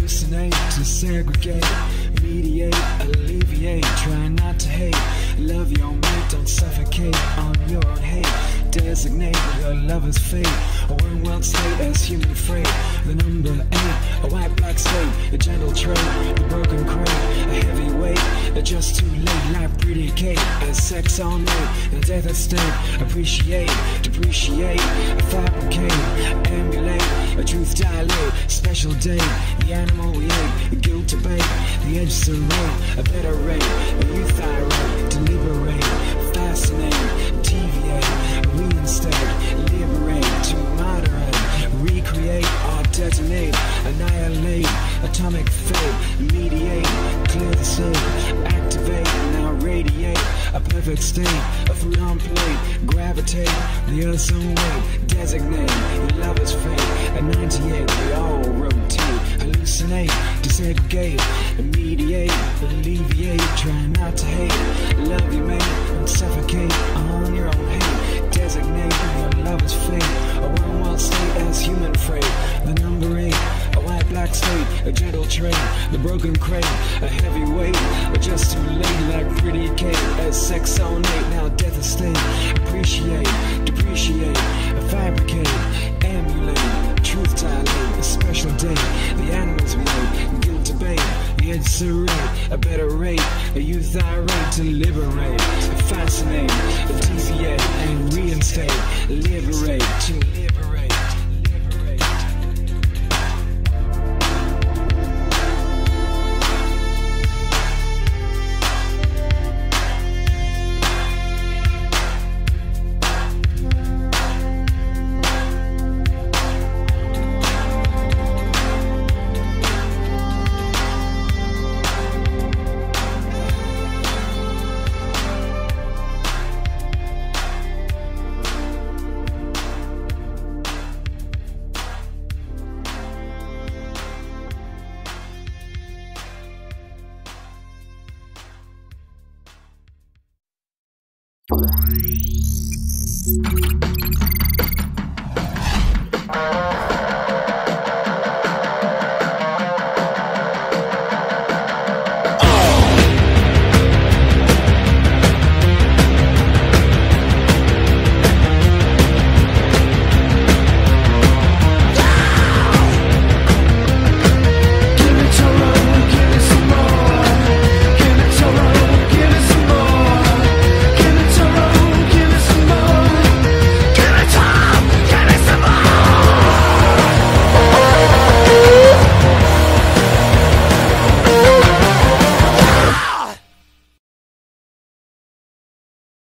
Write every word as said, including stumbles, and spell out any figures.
hallucinate, to segregate, mediate, alleviate, try not to hate, love your mate, don't suffocate on your own hate, designate your lover's fate, a one world state as human freight, the number eight, a white black state, a gentle trait, the broken crate, a heavy weight, a just too late, like pretty Kate, a sex all night, a death at stake, appreciate, depreciate, fabricate, emulate, a truth dilate, special date, the animal we ate, guilt to bait, the edge serrate, a better rate, a youth I rate, to liberate, fascinate, deviate, reinstate, liberate, to moderate, recreate, or detonate, annihilate, atomic fate, mediate, clear the slate, activate, now radiate, a perfect state, a food on plate, gravitate, the earth's own weight, designate, your lover's fate, at ninety-eight we all rotate, hallucinate, desegregate, mediate, alleviate, try not to hate, love you mate, and suffocate on your own hate, designate your lover's fate, a one world state as human freight, the number eight, a white black state, a gentle trait, the broken crate, a heavy weight, but just too late like pretty Kate, as sex all night, now death estate, appreciate, depreciate, fabricate, emulate, truth dilate, a special date, the animals made, guilt debate, the edge serrate, a better rate, a youth irate, to liberate, fascinate, deviate, and reinstate, liberate, to liberate. Bye.